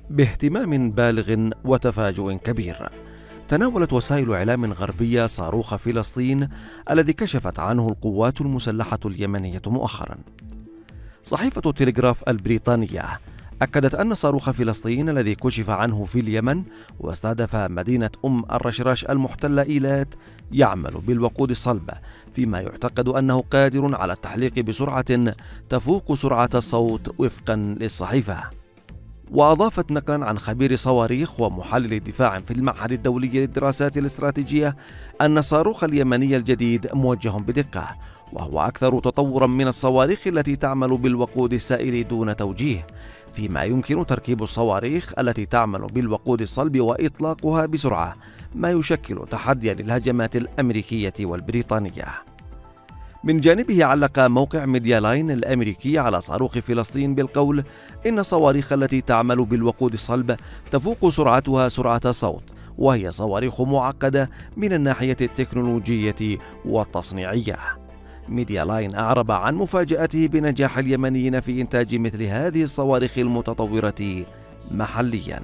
باهتمام بالغ وتفاجؤ كبير، تناولت وسائل إعلام غربية صاروخ فلسطين الذي كشفت عنه القوات المسلحة اليمنية مؤخرا. صحيفة التلغراف البريطانية أكدت أن صاروخ فلسطين الذي كشف عنه في اليمن واستهدف مدينة الرشراش المحتلة إيلات يعمل بالوقود الصلب، فيما يعتقد أنه قادر على التحليق بسرعة تفوق سرعة الصوت وفقا للصحيفة. وأضافت نقلا عن خبير صواريخ ومحلل دفاع في المعهد الدولي للدراسات الاستراتيجية أن الصاروخ اليمني الجديد موجه بدقة، وهو أكثر تطورا من الصواريخ التي تعمل بالوقود السائل دون توجيه، فيما يمكن تركيب الصواريخ التي تعمل بالوقود الصلب وإطلاقها بسرعة، ما يشكل تحديا للهجمات الأمريكية والبريطانية. من جانبه علق موقع ميديا لاين الأمريكي على صاروخ فلسطين بالقول إن الصواريخ التي تعمل بالوقود الصلب تفوق سرعتها سرعة الصوت، وهي صواريخ معقدة من الناحية التكنولوجية والتصنيعية. ميديا لاين أعرب عن مفاجأته بنجاح اليمنيين في إنتاج مثل هذه الصواريخ المتطورة محليا.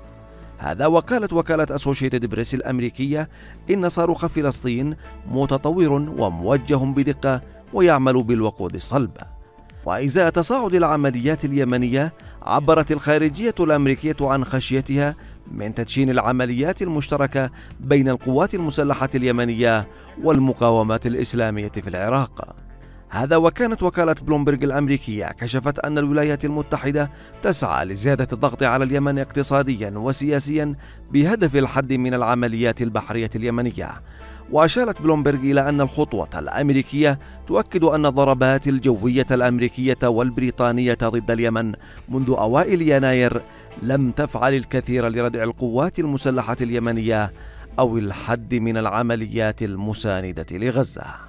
هذا وقالت وكالة أسوشيتد بريس الأمريكية إن صاروخ فلسطين متطور وموجه بدقة ويعمل بالوقود الصلب. وإزاء تصاعد العمليات اليمنية، عبرت الخارجية الأمريكية عن خشيتها من تدشين العمليات المشتركة بين القوات المسلحة اليمنية والمقاومات الإسلامية في العراق. هذا وكانت وكالة بلومبرج الأمريكية كشفت أن الولايات المتحدة تسعى لزيادة الضغط على اليمن اقتصاديا وسياسيا بهدف الحد من العمليات البحرية اليمنية. وأشارت بلومبرج إلى أن الخطوة الأمريكية تؤكد أن الضربات الجوية الأمريكية والبريطانية ضد اليمن منذ أوائل يناير لم تفعل الكثير لردع القوات المسلحة اليمنية أو الحد من العمليات المساندة لغزة.